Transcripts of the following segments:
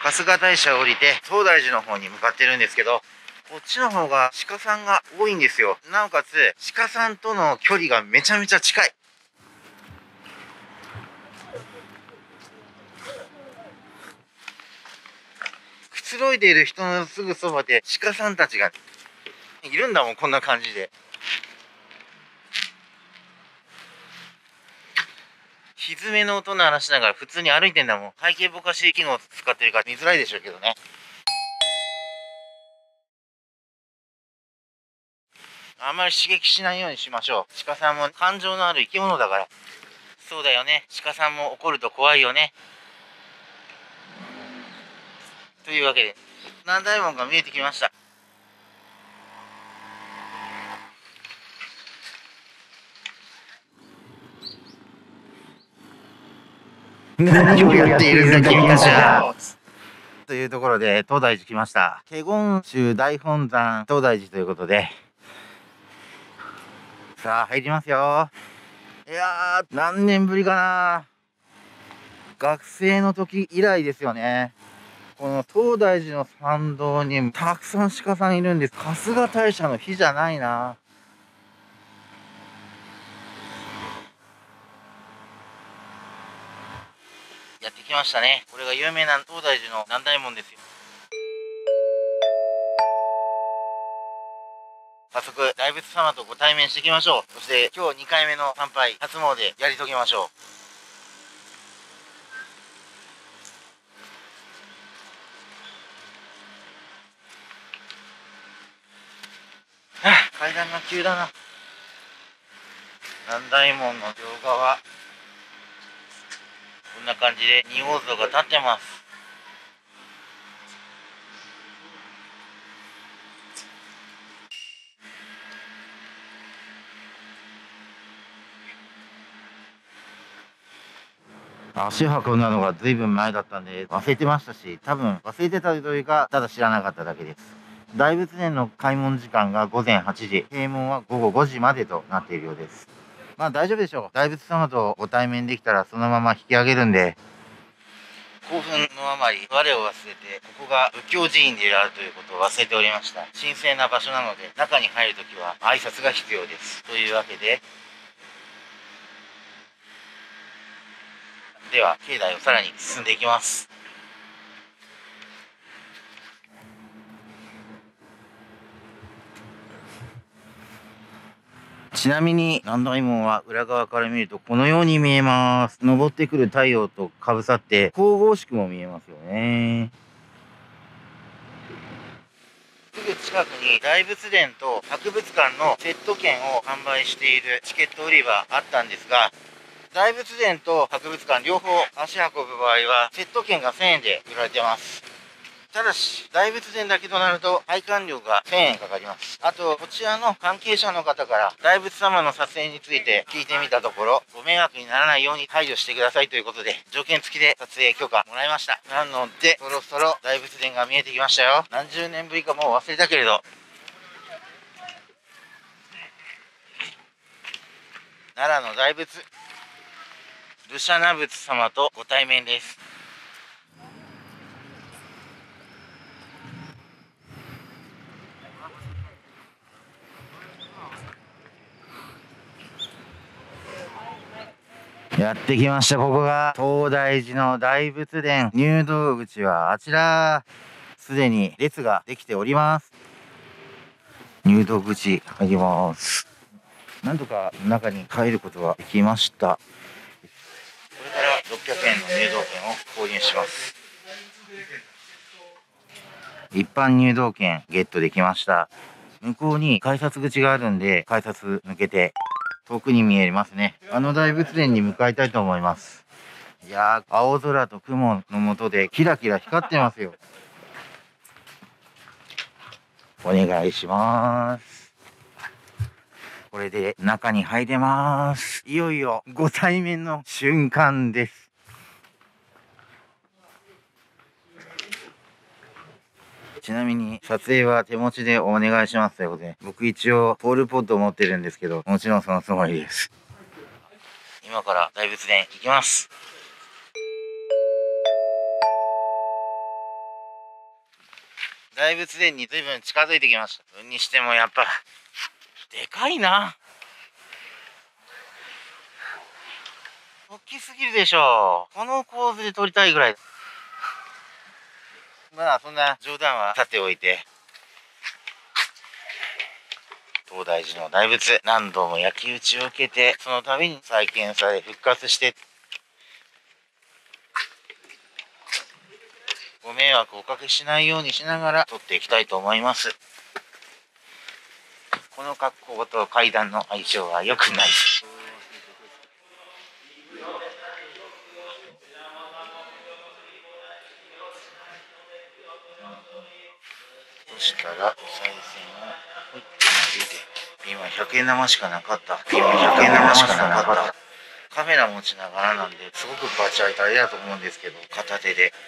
春日大社を降りて東大寺の方に向かってるんですけど、こっちの方が鹿さんが多いんですよ。なおかつ鹿さんとの距離がめちゃめちゃ近い。くつろいでいる人のすぐそばで鹿さんたちがいるんだもん、こんな感じで。歪めの音鳴らしながら普通に歩いてんだもん。背景ぼかし機能使ってるから見づらいでしょうけどね。あんまり刺激しないようにしましょう。鹿さんも感情のある生き物だから。そうだよね。鹿さんも怒ると怖いよね。というわけで、南大門が見えてきました。何をやっているんだ君たちは。というところで東大寺来ました。華厳宗大本山東大寺ということで、さあ入りますよ。いやー、何年ぶりかな。学生の時以来ですよね。この東大寺の参道にたくさん鹿さんいるんです。春日大社の日じゃないな。やってきましたね。これが有名な東大寺の南大門ですよ。早速大仏様とご対面していきましょう。そして今日2回目の参拝初詣やり遂げましょう。はあ、階段が急だな。南大門の両側、こんな感じで仁王像が立ってます。足運んだのがずいぶん前だったんで忘れてましたし、多分忘れてたというか、ただ知らなかっただけです。大仏殿の開門時間が午前8時、閉門は午後5時までとなっているようです。まあ大丈夫でしょう。大仏様とご対面できたらそのまま引き上げるんで。興奮のあまり我を忘れて、ここが仏教寺院であるということを忘れておりました。神聖な場所なので、中に入るときは挨拶が必要です。というわけで、では境内をさらに進んでいきます。ちなみに南大門は裏側から見るとこのように見えます。昇ってくる太陽とかぶさって神々しくも見えますよね。すぐ近くに大仏殿と博物館のセット券を販売しているチケット売り場あったんですが、大仏殿と博物館両方足運ぶ場合はセット券が1000円で売られてます。ただし大仏殿だけとなると拝観料が1000円かかります。あとこちらの関係者の方から大仏様の撮影について聞いてみたところ、ご迷惑にならないように配慮してくださいということで条件付きで撮影許可もらいました。なのでそろそろ大仏殿が見えてきましたよ。何十年ぶりかもう忘れたけれど、奈良の大仏盧舎那仏様とご対面です。やってきました。ここが東大寺の大仏殿。入道口はあちら。すでに列ができております。入道口入ります。なんとか中に入ることができました。これから600円の入道券を購入します。一般入道券ゲットできました。向こうに改札口があるんで、改札抜けて遠くに見えますね。あの大仏殿に向かいたいと思います。いやー、青空と雲の下でキラキラ光ってますよ。お願いします。これで中に入れます。いよいよご対面の瞬間です。ちなみに撮影は手持ちでお願いしますということで、僕一応ポールポッドを持ってるんですけど、もちろんそのつもりです。今から大仏殿行きます。 大仏殿に随分近づいてきました。にしてもやっぱでかいな。大きすぎるでしょう。この構図で撮りたいぐらい。まあそんな冗談はさておいて、東大寺の大仏、何度も焼き討ちを受けて、その度に再建され復活して、ご迷惑をおかけしないようにしながら撮っていきたいと思います。この格好と階段の相性は良くないです。そしたらお賽銭をほいっと投げて、ピンは100円玉しかなかった。ピンは100円玉しかなかった。カメラ持ちながらなんですごくバチ当たりだと思うんですけど、片手で。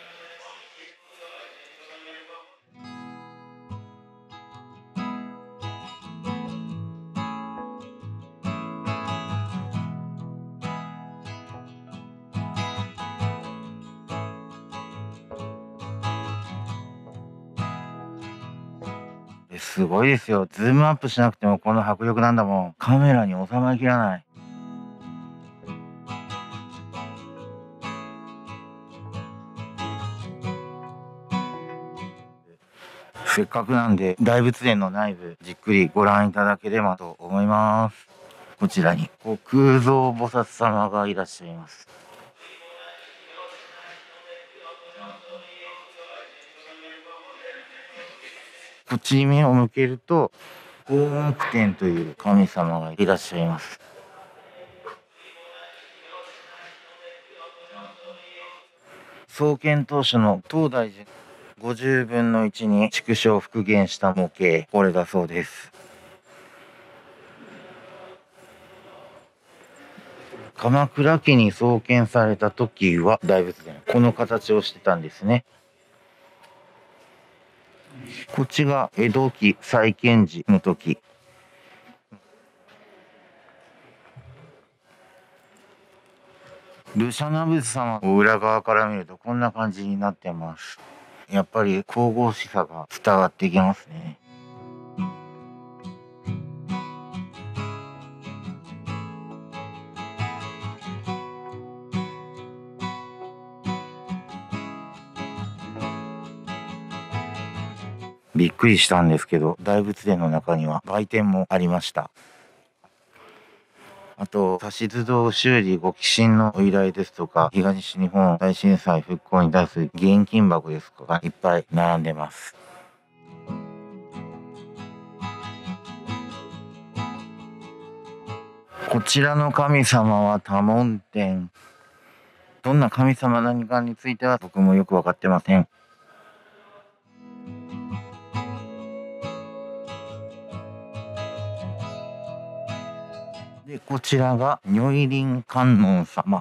すごいですよ。ズームアップしなくてもこの迫力なんだもん。カメラに収まりきらない。せっかくなんで大仏殿の内部じっくりご覧いただければと思います。こちらに虚空蔵菩薩様がいらっしゃいます。こっちに目を向けると大木天という神様がいらっしゃいます。創建当初の東大寺50分の1に縮小復元した模型、これだそうです。鎌倉期に創建された時は大仏殿この形をしてたんですね。こっちが江戸期再建時の時。盧舎那仏様を裏側から見るとこんな感じになってます。やっぱり神々しさが伝わってきますね。びっくりしたんですけど、大仏殿の中には売店もありました。あと、指図堂修理ご寄進のお依頼ですとか、東日本大震災復興に出す現金箱ですとか、いっぱい並んでます。こちらの神様は多聞天。どんな神様何かについては僕もよくわかってません。で、こちらが如意輪観音様。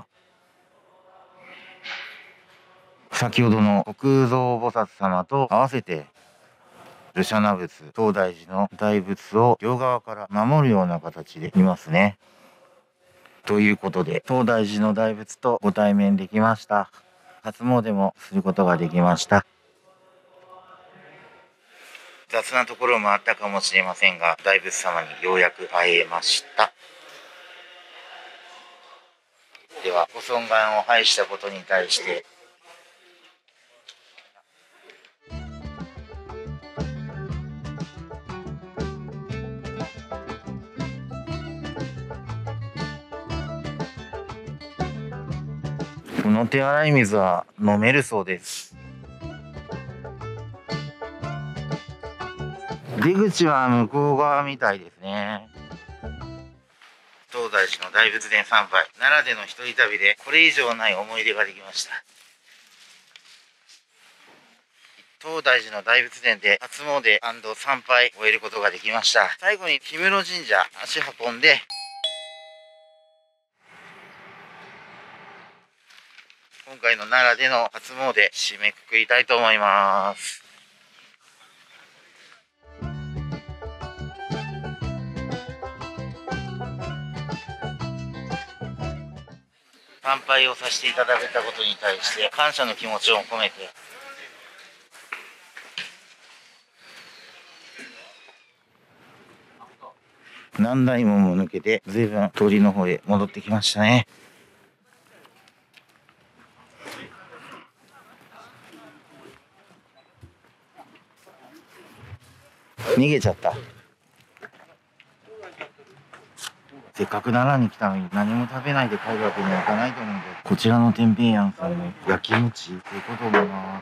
先ほどの虚空蔵菩薩様と合わせて盧舎那仏、東大寺の大仏を両側から守るような形でいますね。ということで、東大寺の大仏とご対面できました。初詣もすることができました。雑なところもあったかもしれませんが、大仏様にようやく会えました。では、ご尊願を拝したことに対して、この手洗い水は飲めるそうです。出口は向こう側みたいですね。東大寺の大仏殿参拝、奈良での一人旅でこれ以上ない思い出ができました。東大寺の大仏殿で初詣&参拝を終えることができました。最後に氷室神社足運んで、今回の奈良での初詣締めくくりたいと思います。参拝をさせていただけたことに対して感謝の気持ちを込めて、 何台も抜けて、ずいぶん通りの方へ戻ってきましたね。逃げちゃった。せっかく奈良に来たのに何も食べないで帰るわけにはいかないと思うんで、こちらの天平庵さんの焼き餅っていうこともな。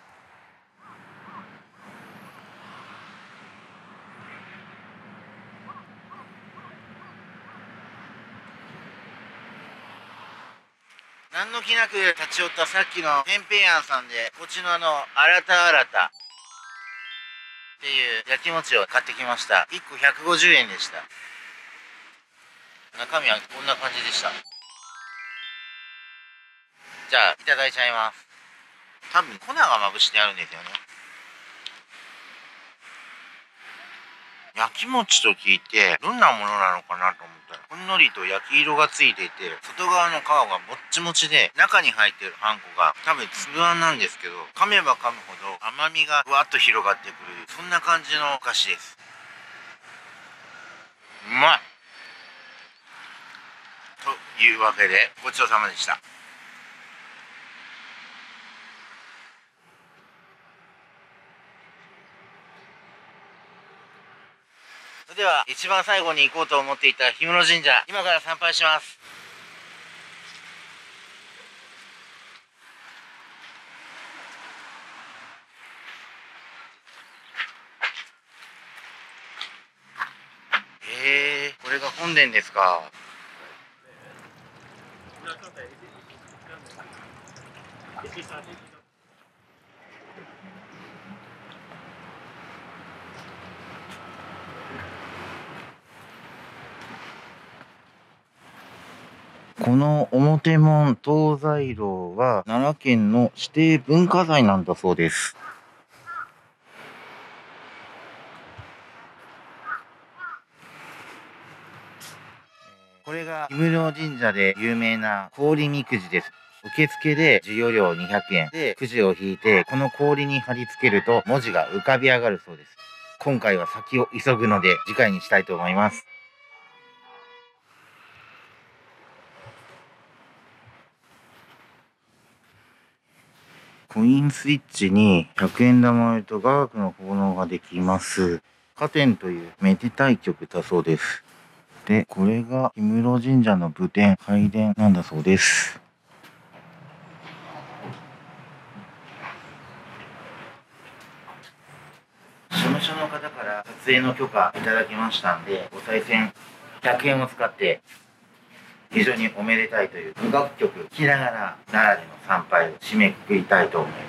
何の気なく立ち寄ったさっきの天平庵さんで、こっちの新た新たっていう焼き餅を買ってきました。1個150円でした。中身はこんな感じでした。じゃあいただいちゃいます。多分粉がまぶしてあるんですよね。焼き餅と聞いてどんなものなのかなと思ったら、ほんのりと焼き色がついていて、外側の皮がもっちもちで、中に入ってるあんこが多分粒あんなんですけど、噛めば噛むほど甘みがふわっと広がってくる、そんな感じのお菓子です。うまい。というわけでごちそうさまでした。それでは一番最後に行こうと思っていた氷室神社、今から参拝します。これが本殿ですか。この表門東西楼は奈良県の指定文化財なんだそうです。これが氷室神社で有名な氷みくじです。受付で授与料200円でくじを引いて、この氷に貼り付けると文字が浮かび上がるそうです。今回は先を急ぐので次回にしたいと思います。コインスイッチに100円玉と雅楽の奉納ができます。花天というめでたい曲だそうです。で、これが氷室神社の仏殿、拝殿なんだそうです。事務所の方から撮影の許可いただきましたんで、お賽銭100円を使って非常におめでたいという無楽曲聴きながら奈良での参拝を締めくくりたいと思います。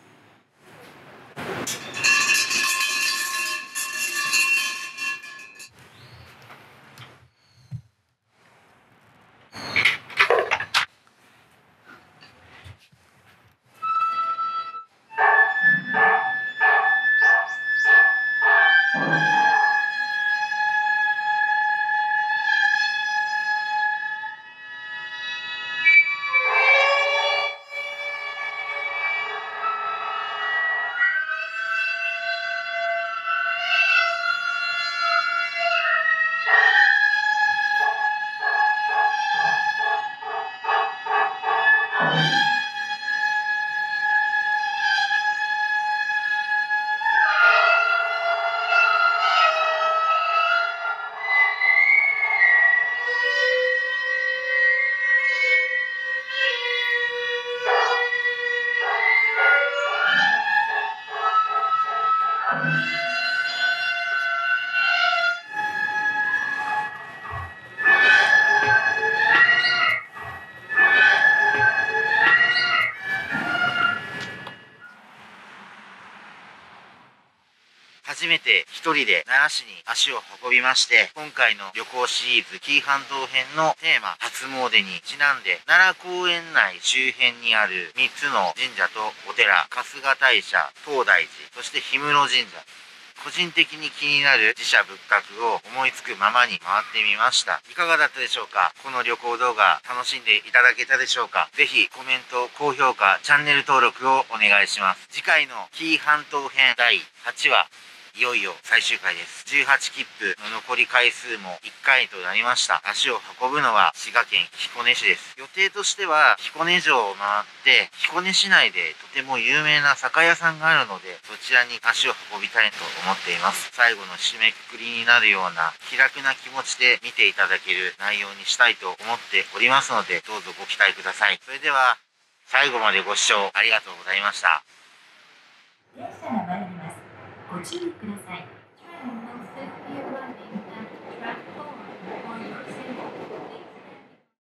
初めて一人で奈良市に足を運びまして、今回の旅行シリーズ紀伊半島編のテーマ初詣にちなんで、奈良公園内周辺にある3つの神社とお寺、春日大社、東大寺、そして氷室神社、個人的に気になる寺社仏閣を思いつくままに回ってみました。いかがだったでしょうか。この旅行動画楽しんでいただけたでしょうか。ぜひコメント、高評価、チャンネル登録をお願いします。次回の紀伊半島編第8話、 いよいよ最終回です。18切符の残り回数も1回となりました。足を運ぶのは滋賀県彦根市です。予定としては彦根城を回って彦根市内でとても有名な酒屋さんがあるので、そちらに足を運びたいと思っています。最後の締めくくりになるような気楽な気持ちで見ていただける内容にしたいと思っておりますので、どうぞご期待ください。それでは最後までご視聴ありがとうございました。 電車が参ります。ご注意ください。